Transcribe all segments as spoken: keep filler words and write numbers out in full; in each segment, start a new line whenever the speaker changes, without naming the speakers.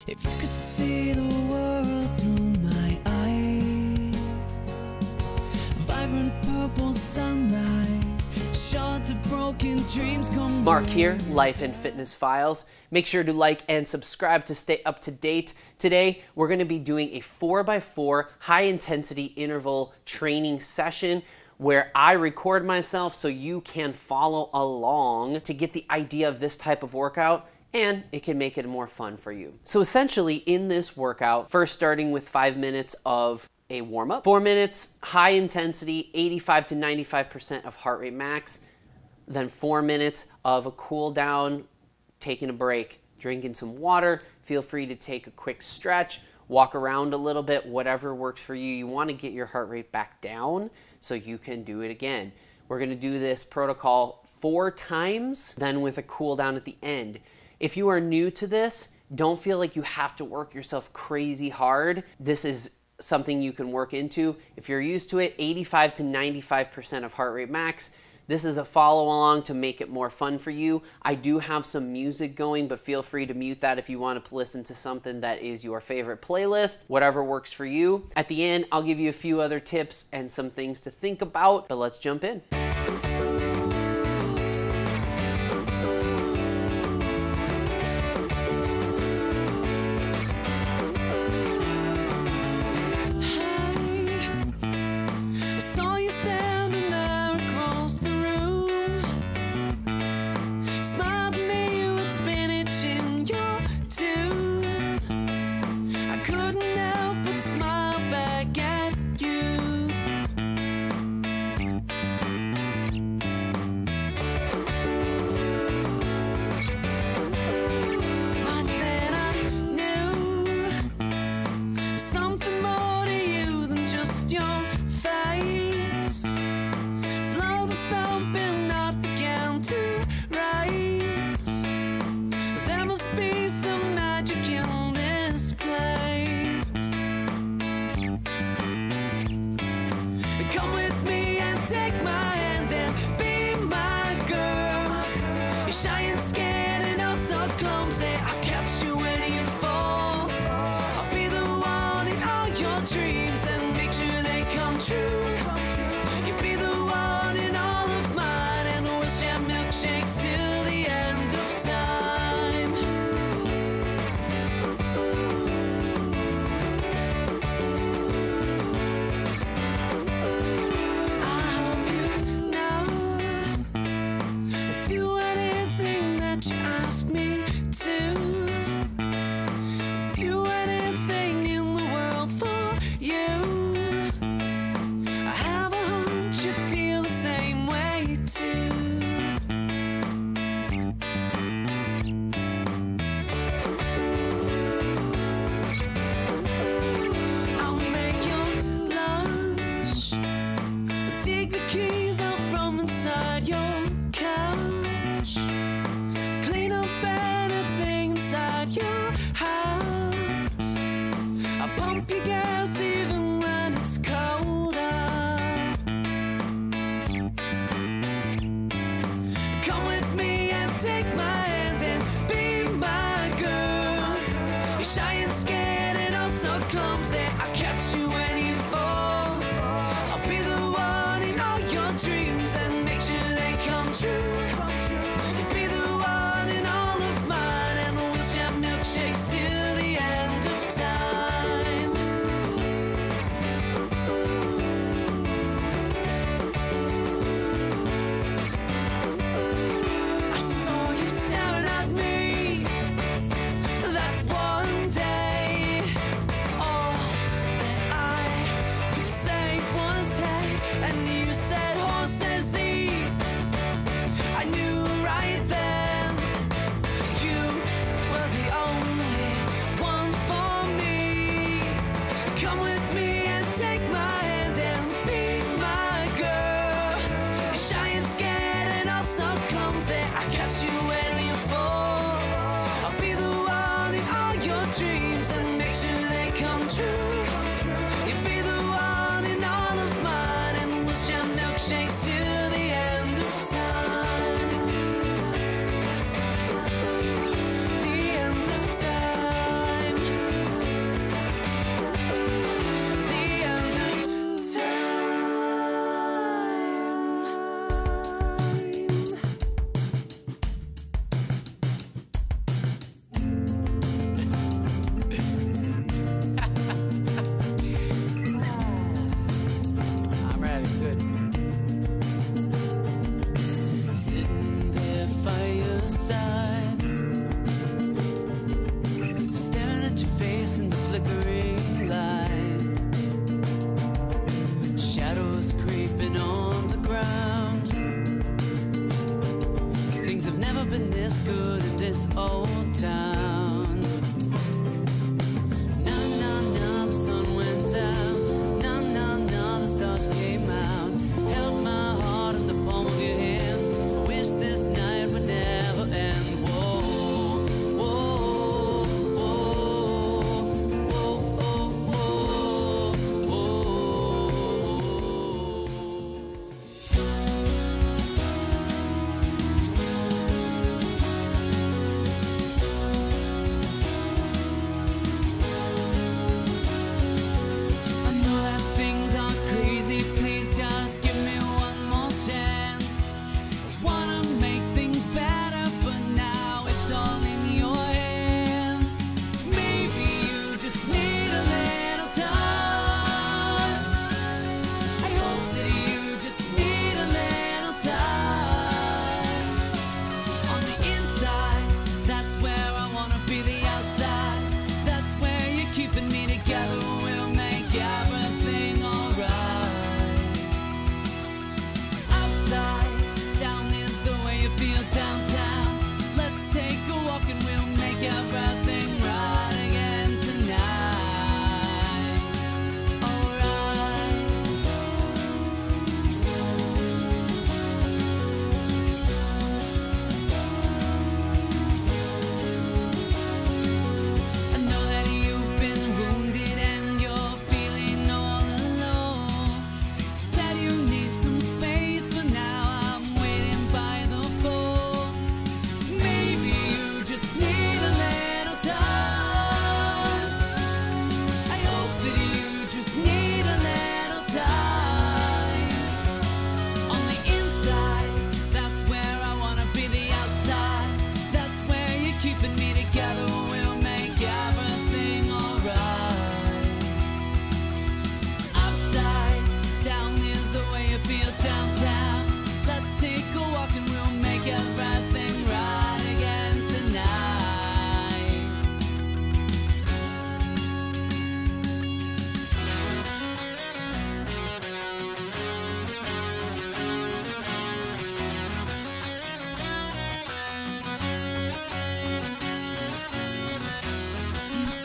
If you could see the world through my eyes, vibrant purple sunrise, shards of broken dreams come.
Mark here, Life and Fitness Files. Make sure to like and subscribe to stay up to date. Today, we're gonna be doing a four by four high intensity interval training session where I record myself so you can follow along to get the idea of this type of workout, and it can make it more fun for you. So essentially in this workout, first starting with five minutes of a warm-up, four minutes high intensity, eighty-five to ninety-five percent of heart rate max, then four minutes of a cool down, taking a break, drinking some water, feel free to take a quick stretch, walk around a little bit, whatever works for you. You wanna get your heart rate back down so you can do it again. We're gonna do this protocol four times, then with a cool down at the end. If you are new to this, don't feel like you have to work yourself crazy hard. This is something you can work into. If you're used to it, eighty-five to ninety-five percent of heart rate max. This is a follow along to make it more fun for you. I do have some music going, but feel free to mute that if you want to listen to something that is your favorite playlist, whatever works for you. At the end, I'll give you a few other tips and some things to think about, but let's jump in.
The end of time.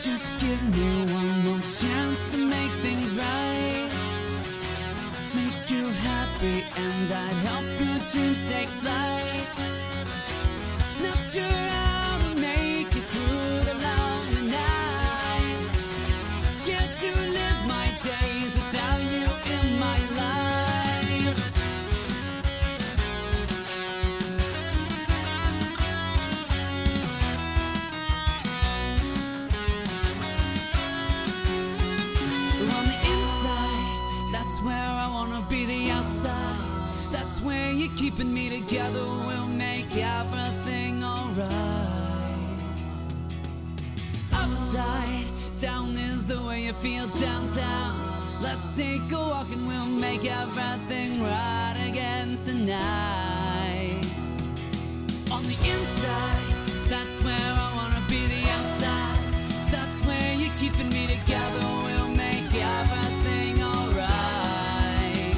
Just give me one more chance to make things right, make you happy, and I'd help your dreams take flight. Not sure how to make it through the lonely nights, scared to live my days without you in my life. On the inside, that's where I wanna be. The outside, that's where you're keeping me together. We'll make everything alright. Upside down is the way you feel downtown. Let's take a walk and we'll make everything right again tonight. On the inside, that's where I wanna be. The outside, that's where you're keeping me together. We'll make everything alright.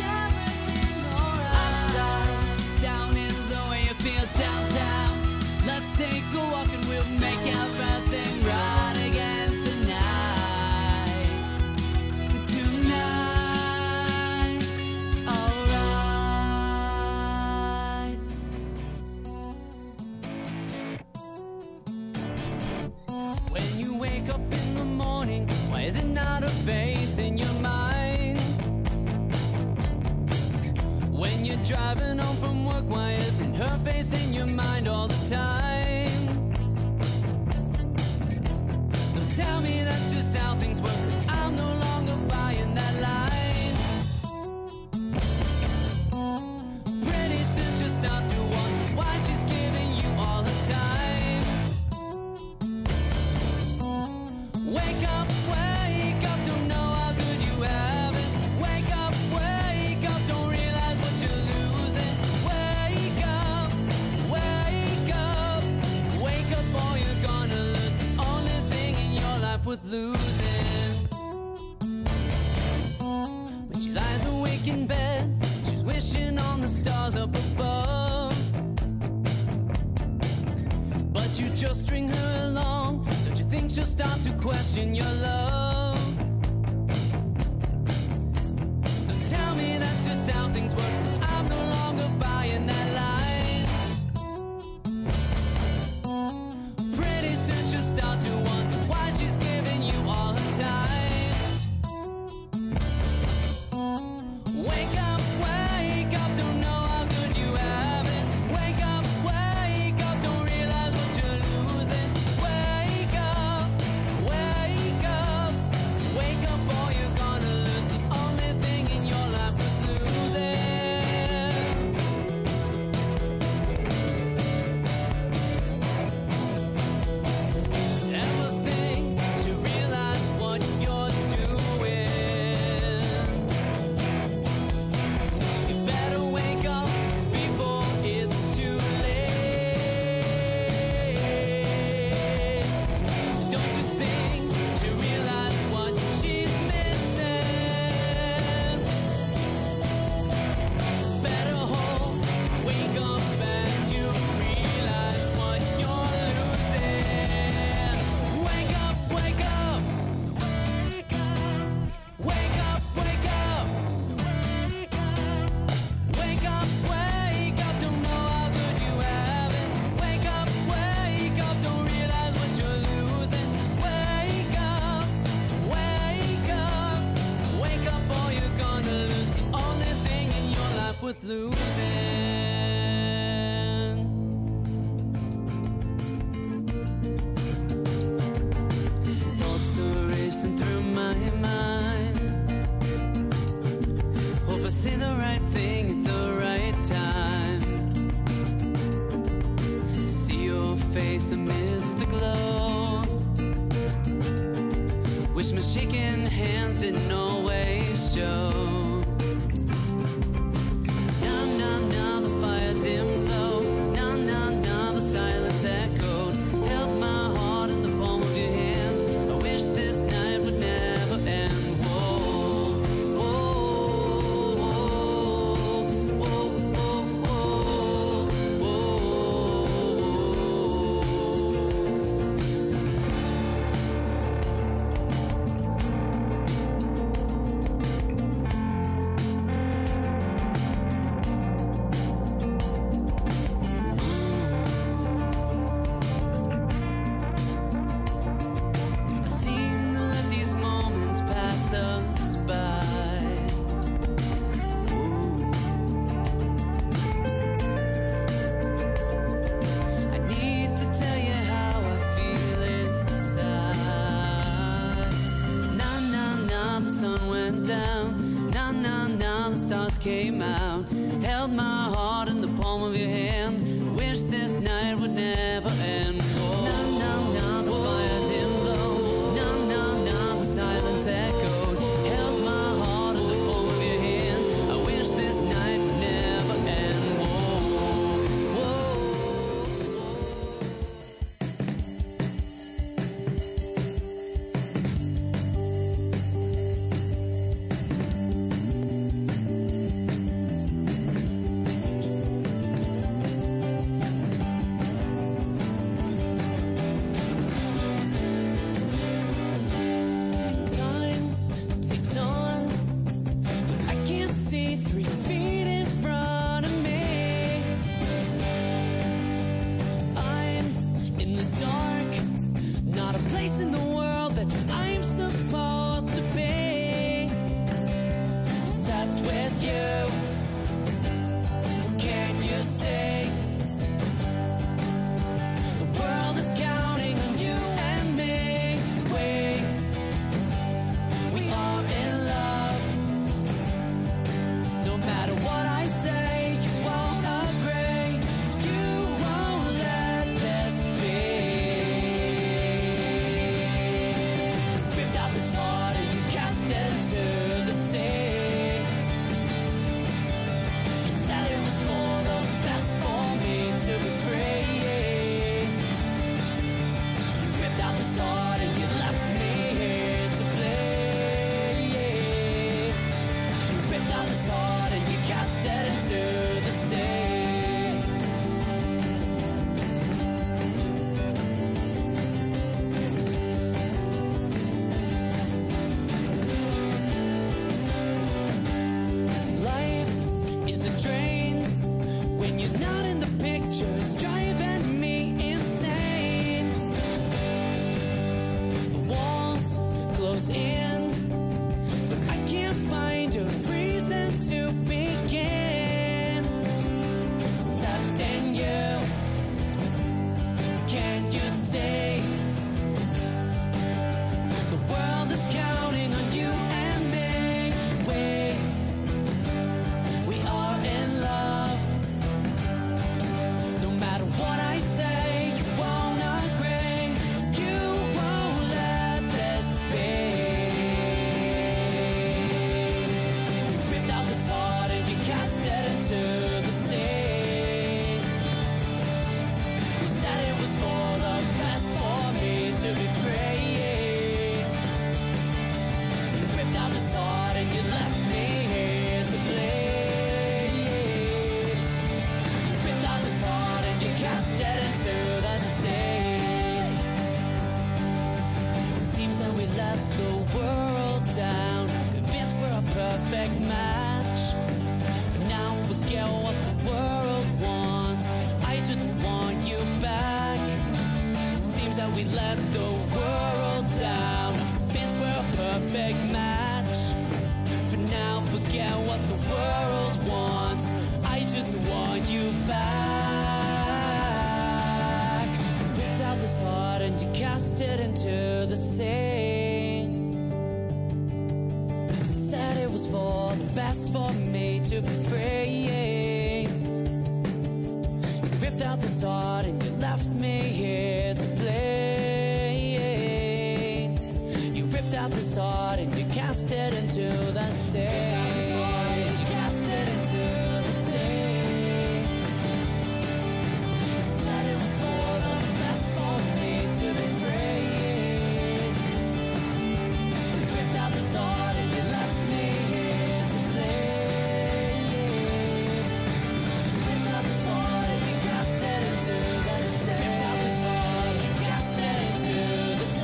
Upside down is the way you feel downtown. Let's take a walk and we'll make everything right again tonight. Tonight, alright. When you wake up in the morning, why is it not a face in your mind? When you're driving home from work, why isn't her face in your mind all the time? Don't tell me that's just how things work, 'cause I'm no longer buying that line. Pretty soon she'll start to wonder why she's giving you all the time. Wake up, wake up, don't know how good you have it. Wake up, wake up, don't realize what you're losing. Wake up, wake up, wake up or you're gonna lose the only thing in your life worth losing. When she lies awake in bed, she's wishing on the stars up above. But you just string her along. Don't you think she'll start to question your love? Don't tell me that's just how things work, 'cause I'm no longer buying that line. Pretty soon she'll start to wonder why she's giving you all her time. Wake up, wake up, don't know how good you have it. Wake up, wake up, don't realize what you're losing. Wake up, wake up, wake up or you're gonna lose the only thing in your life worth losing. Never think to realize what you're doing. You better wake up before it's too late. Don't you think to realize what she's missing? Better hold, wake up and you realize what you're losing. Wake up, wake up. Wake up, wake up. Wake up, wake up, don't know how good you have it. Wake up, wake up, don't realize what you're losing. Wake up, wake up, wake up or you're gonna lose the only thing in your life worth losing. Thoughts are racing through my mind. Hope I say the right thing at the right time. See your face amidst the glow. Wish my shaking hands didn't always show. Now, now, now the fire dimmed low. Now, now, now the silence echoed. Held my heart in the palm of your hand. I wish this night would never end. Whoa, whoa, whoa, whoa, whoa, whoa. down. Now, now, now the stars came out. Held my heart in the palm of your hand. Wish this night would never end. Oh. Now, now, now the fire dimmed low. Now, now, now the silence echoed. Held my heart in the palm of your hand. I wish this night would never end. Whoa, whoa, whoa.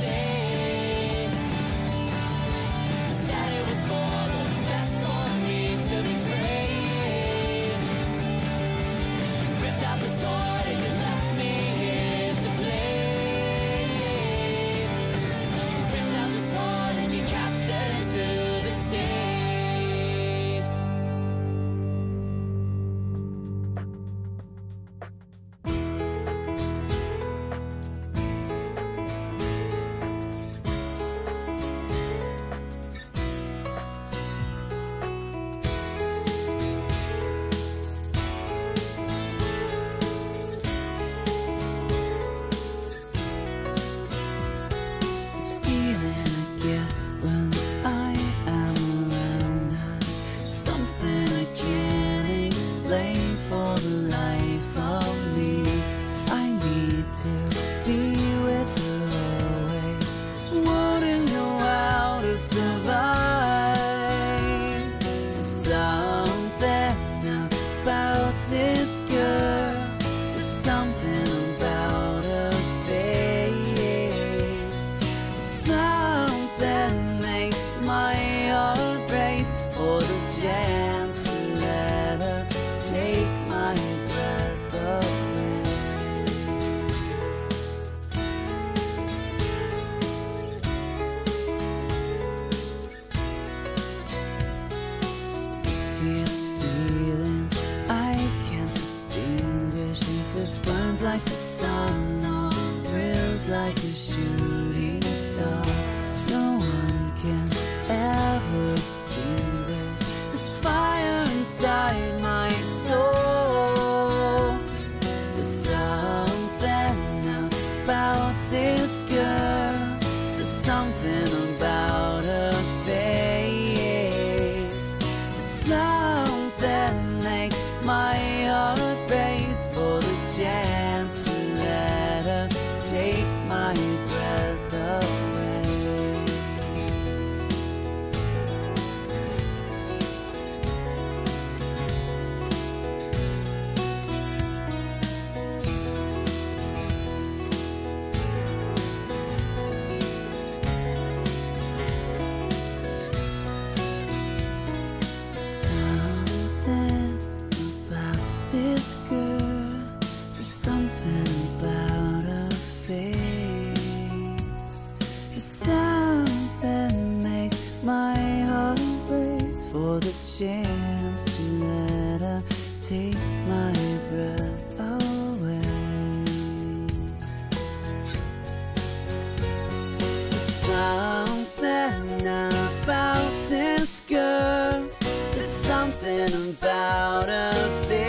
For the best for me. something about her face. Something makes my heart race for the chance to let her take my breath away. Something about this girl, there's something about her face. There's something makes my heart race for the chance to let her take my breath away. There's something about this girl, there's something about her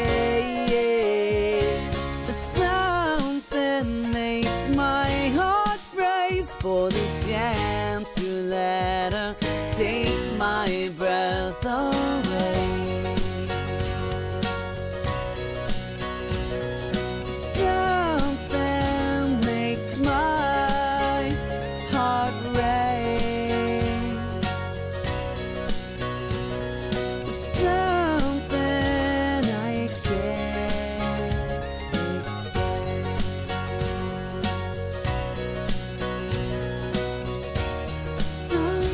face. There's something makes my heart race for the chance to let her take my breath away. Something makes my heart race. Something I can't explain. Something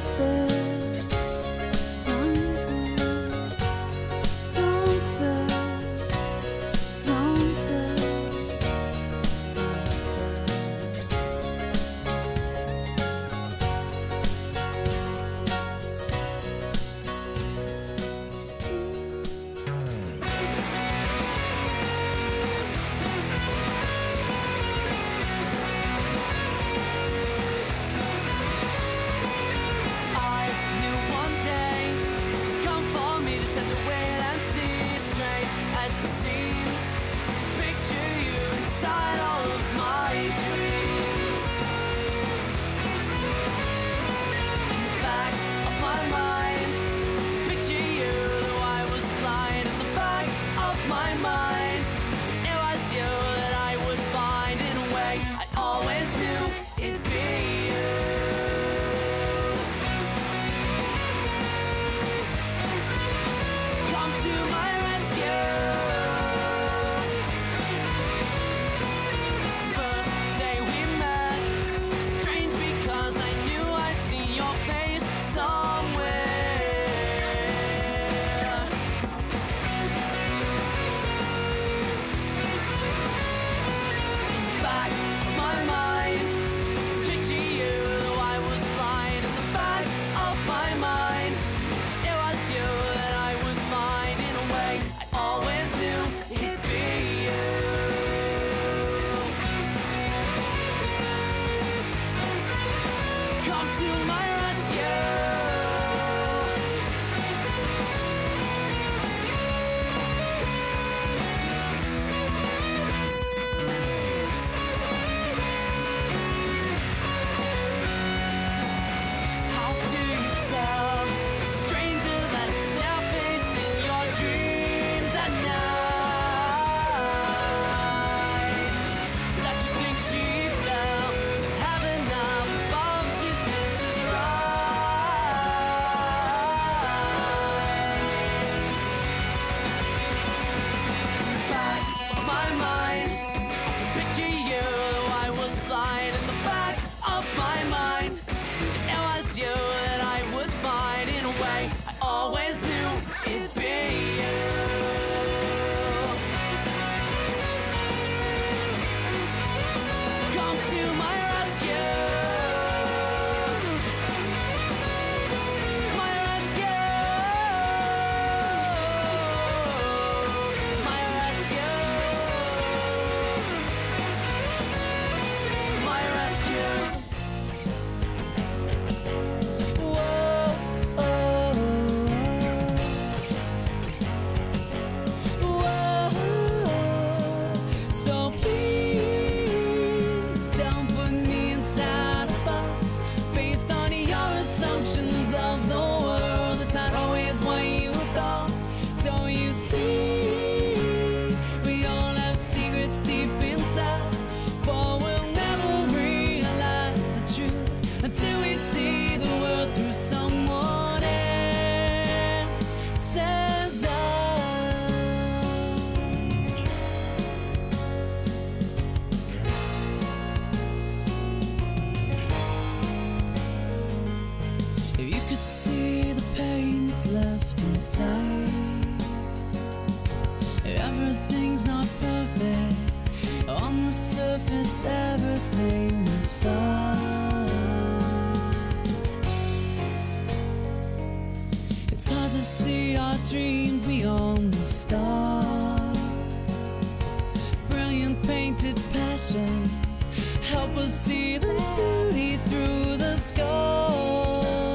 what's left inside. Everything's not perfect. On the surface, everything is fine. It's hard to see our dream beyond the stars. Brilliant painted passions help us see the beauty through the scars.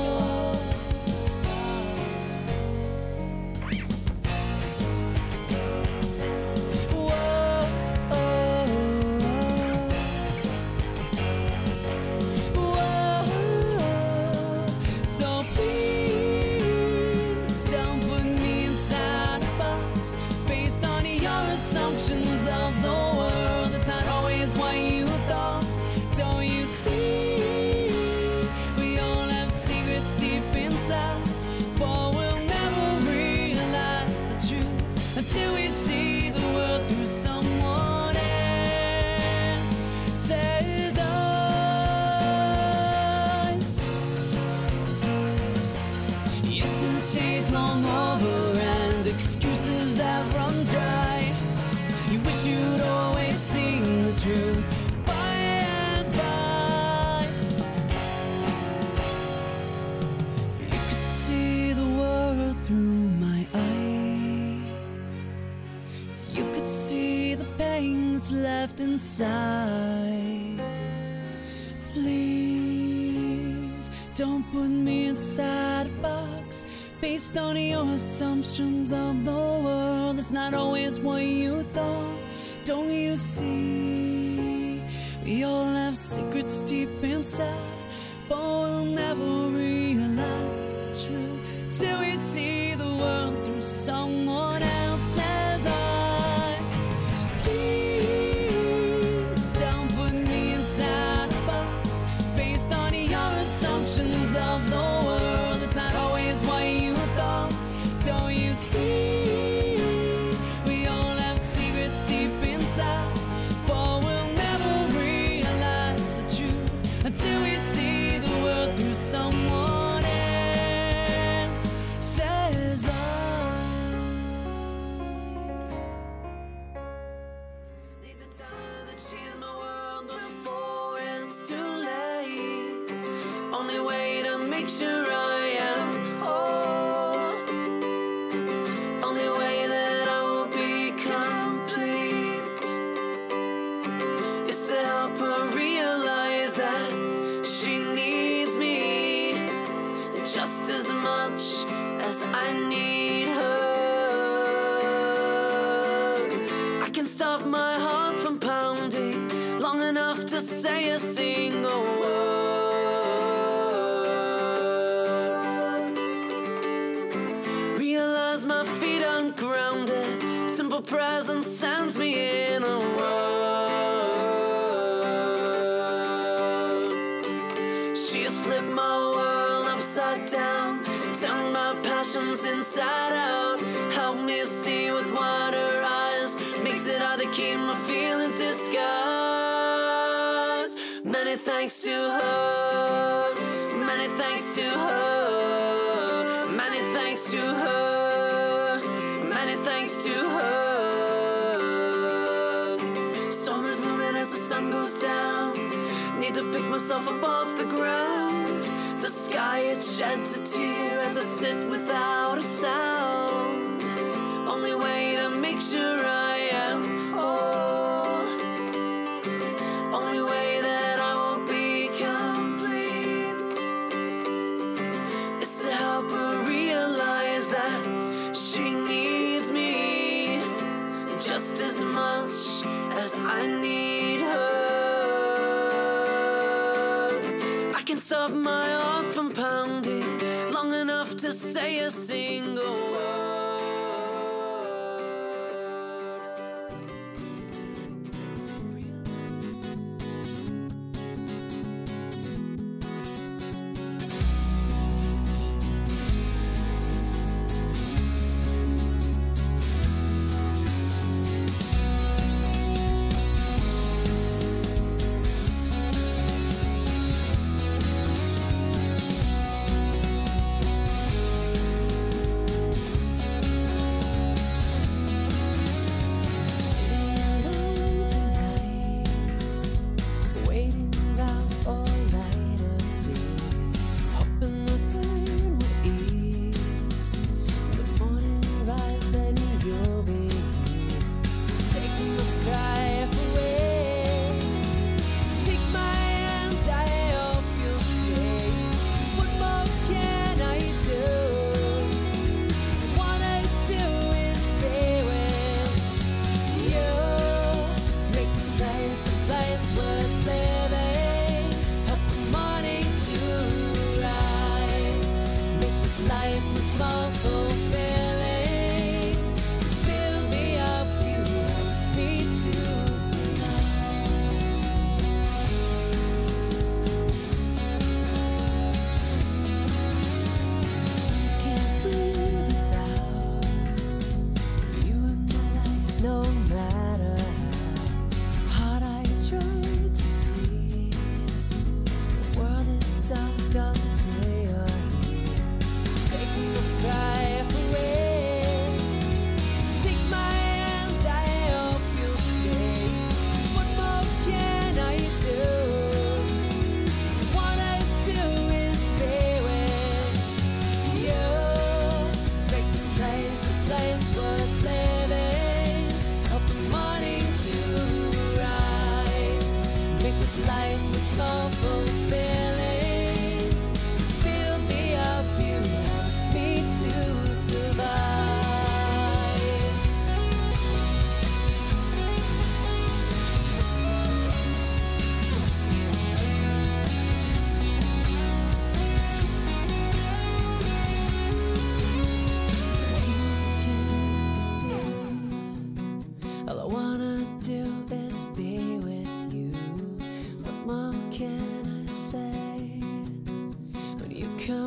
Of the world, it's not always what you thought. Don't you see? We all have secrets deep inside, but we'll never realize the truth until we see the world through someone else's eyes. Yesterday's long over and excuses that run dry. You wish you'd always seen the truth by and by. You could see the world through my eyes. You could see the pain that's left inside. Please don't put me inside a box based on your assumptions of the world. It's not always what you thought. Don't you see? We all have secrets deep inside, but we'll never realize the truth till we see the world through someone else's eyes. Please don't put me inside a box based on your assumptions of the world. It's not always what you thought. Don't you see? We all have secrets deep inside, but we'll never realize the truth until we see the world through someone else's eyes. Need to tell her that she's my world before it's too late. Only way to make sure I am whole. Only way that I will be complete is to help her realize that she needs me just as much as I need her. I can stop my heart from pounding long enough to say a single word. Realize my feet ungrounded. Simple presence sends me in a world. She has flipped my world upside down, turned my passions inside out, helped me see with wider eyes, makes it hard to keep my feelings disguised. Many thanks to her, many thanks to her, many thanks to her, many thanks to her. Storm is looming as the sun goes down, need to pick myself up off the ground. The sky, it sheds a tear as I sit without a sound. Only way to make sure I am whole. Only way that I will be complete is to help her realize that she needs me just as much as I need her. I can stop my heart from pounding long enough to say a single word.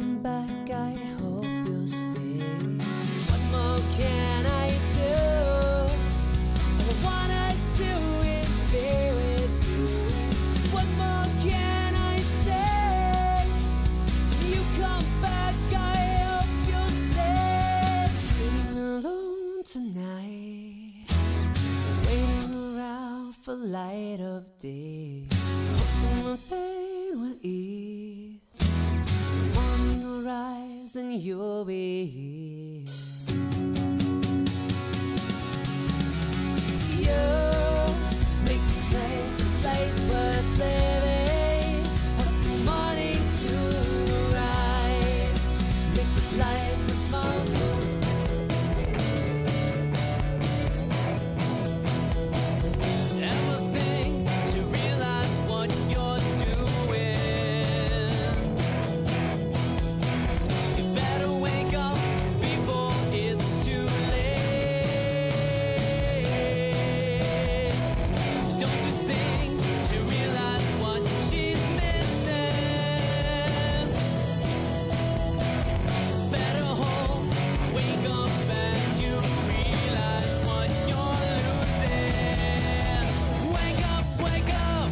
come back, I hope you'll stay. What more can I do? All I wanna do is be with you. What more can I say? You come back, I hope you'll stay. Sitting alone tonight, waiting around for light of day, hoping my pain will ease. One will rise, then you'll be here. You make this place a place worth living, up from morning to rise. Make this life much more fun. Never think to realize what you're doing. You better wake up before it's too late. Don't you think you realize what she's missing? Better hold, wake up and you realize what you're losing. Wake up, wake up.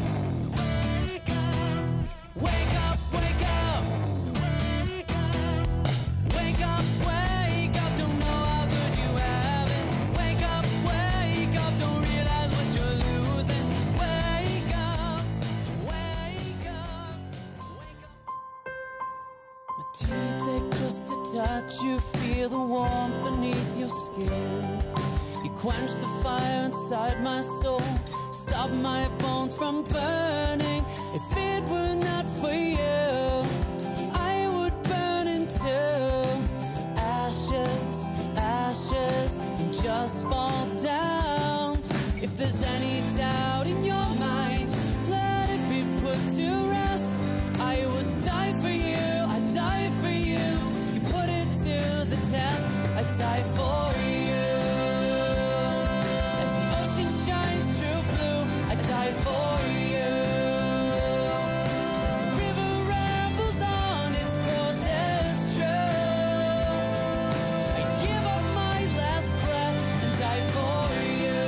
Wake up, wake up. Wake up, wake up, don't know how good you have it. Wake up, wake up, don't realize what you're losing. Wake up, wake up, wake up. My teeth ache just to touch you, feel the warmth beneath your skin. You quench the fire inside my soul, stop my bones from burning. If it were not for you, I would burn into ashes, ashes, and just fall down. If there's any doubt in your mind, let it be put to rest. I would die for you, I'd die for you. You put it to the test, I'd die for you. As the ocean shines true blue, I'd die for you. As the river rambles on its course is true, I'd give up my last breath and die for you.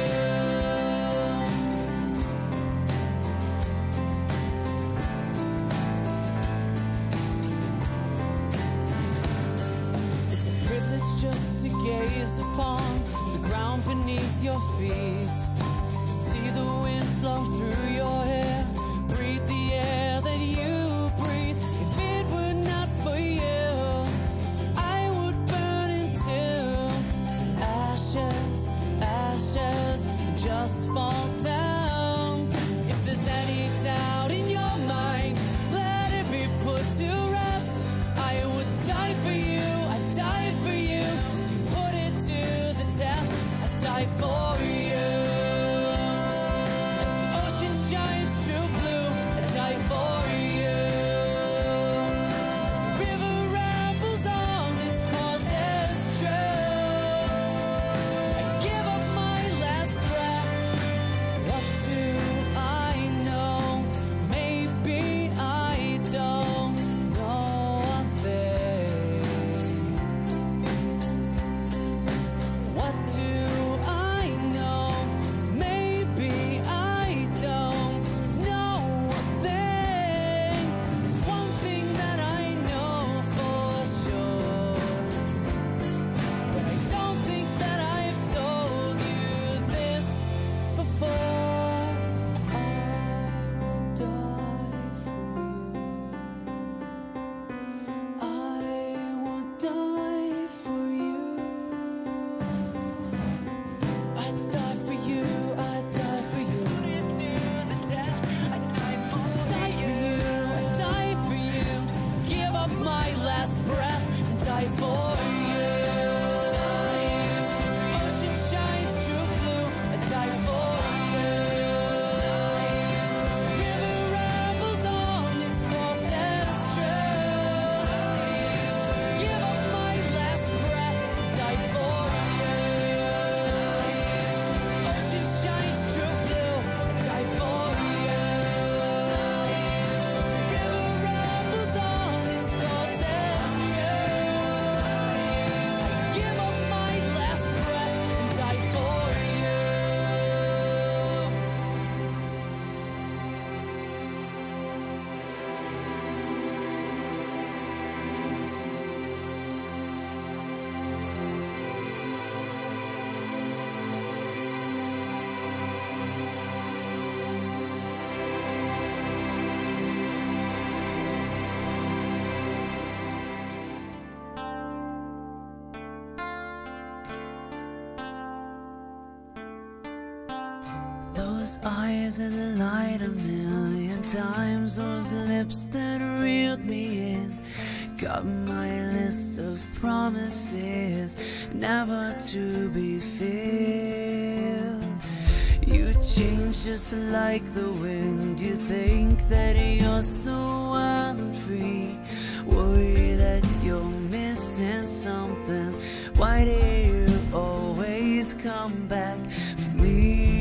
It's a privilege just to gaze upon the ground beneath your feet. See the wind flow through your hair, breathe the air that you breathe. If it were not for you, I would burn into ashes, ashes, and just fall down. If there's any doubt in your mind, let it be put to rest. I would die for you, I'd die for you. Put it to the test, I'd die for you. As the ocean shines true those eyes that lied a million times, those lips that reeled me in. Got my list of promises never to be filled. You change just like the wind. You think that you're so wild and free. Worry that you're missing something. Why do you always come back for me?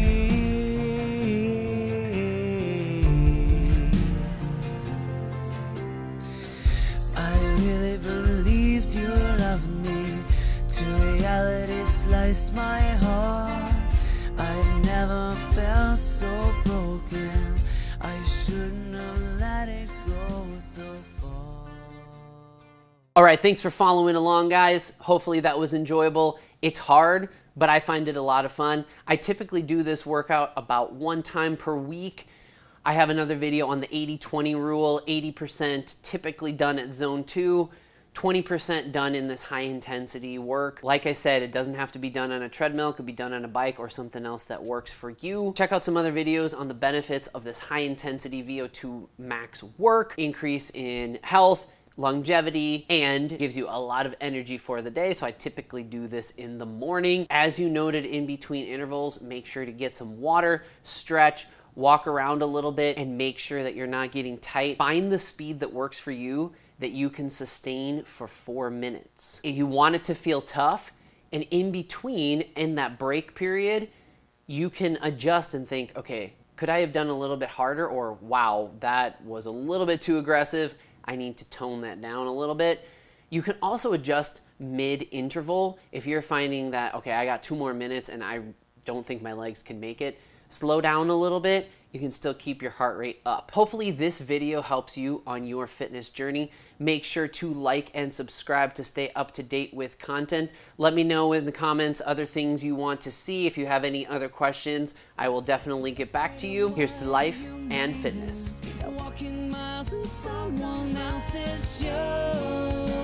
I really believed you loved me, till reality sliced my heart. I've never felt so broken. I shouldn't have let it go so far.
All right, thanks for following along, guys. Hopefully that was enjoyable. It's hard, but I find it a lot of fun. I typically do this workout about one time per week. I have another video on the eighty twenty rule, eighty percent typically done at zone two, twenty percent done in this high intensity work. Like I said, it doesn't have to be done on a treadmill, it could be done on a bike or something else that works for you. Check out some other videos on the benefits of this high intensity V O two max work, increase in health, longevity, and gives you a lot of energy for the day. So I typically do this in the morning. As you noted, in between intervals, make sure to get some water, stretch, walk around a little bit, and make sure that you're not getting tight. Find the speed that works for you, that you can sustain for four minutes. If you want it to feel tough, and in between, in that break period, you can adjust and think, okay, could I have done a little bit harder? Or wow, that was a little bit too aggressive. I need to tone that down a little bit. You can also adjust mid-interval. If you're finding that, okay, I got two more minutes and I don't think my legs can make it, slow down a little bit. You can still keep your heart rate up. Hopefully this video helps you on your fitness journey. Make sure to like and subscribe to stay up to date with content. Let me know in the comments other things you want to see. If you have any other questions, I will definitely get back to you. Here's to life and fitness. Peace out.
Walking miles in someone else's show.